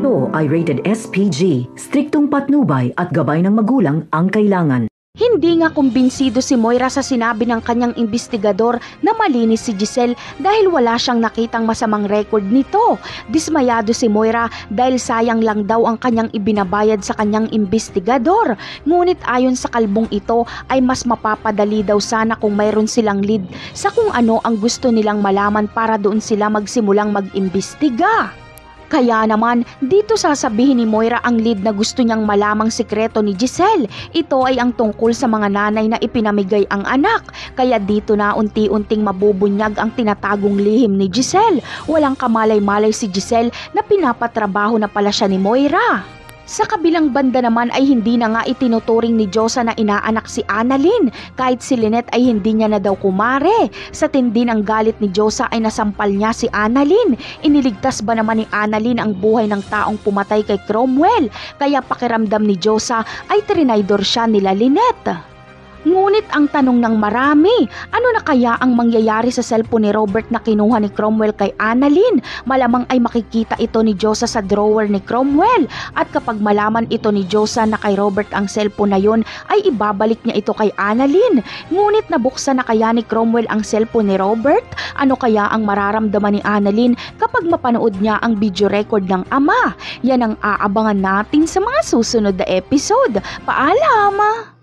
Ito ay rated SPG, striktong patnubay at gabay ng magulang ang kailangan. Hindi nga kumbinsido si Moira sa sinabi ng kanyang imbestigador na malinis si Giselle dahil wala siyang nakitang masamang record nito. Dismayado si Moira dahil sayang lang daw ang kanyang ibinabayad sa kanyang imbestigador. Ngunit ayon sa kalbong ito ay mas mapapadali daw sana kung mayroon silang lead sa kung ano ang gusto nilang malaman para doon sila magsimulang mag-imbestiga. Kaya naman, dito sasabihin ni Moira ang lead na gusto niyang malamang sikreto ni Giselle. Ito ay ang tungkol sa mga nanay na ipinamigay ang anak. Kaya dito na unti-unting mabubunyag ang tinatagong lihim ni Giselle. Walang kamalay-malay si Giselle na pinapatrabaho na pala siya ni Moira. Sa kabilang banda naman ay hindi na nga itinuturing ni Josa na inaanak si Annalyn. Kahit si Lynette ay hindi niya na daw kumare. Sa tindi ng galit ni Josa ay nasampal niya si Annalyn. Iniligtas ba naman ni Annalyn ang buhay ng taong pumatay kay Cromwell? Kaya pakiramdam ni Josa ay trinaydor siya nila Lynette. Ngunit ang tanong ng marami, ano na kaya ang mangyayari sa cellphone ni Robert na kinuha ni Cromwell kay Annalyn? Malamang ay makikita ito ni Josa sa drawer ni Cromwell. At kapag malaman ito ni Josa na kay Robert ang cellphone na yon, ay ibabalik niya ito kay Annalyn. Ngunit nabuksan na kaya ni Cromwell ang cellphone ni Robert? Ano kaya ang mararamdaman ni Annalyn kapag mapanood niya ang video record ng ama? Yan ang aabangan natin sa mga susunod na episode. Paalam!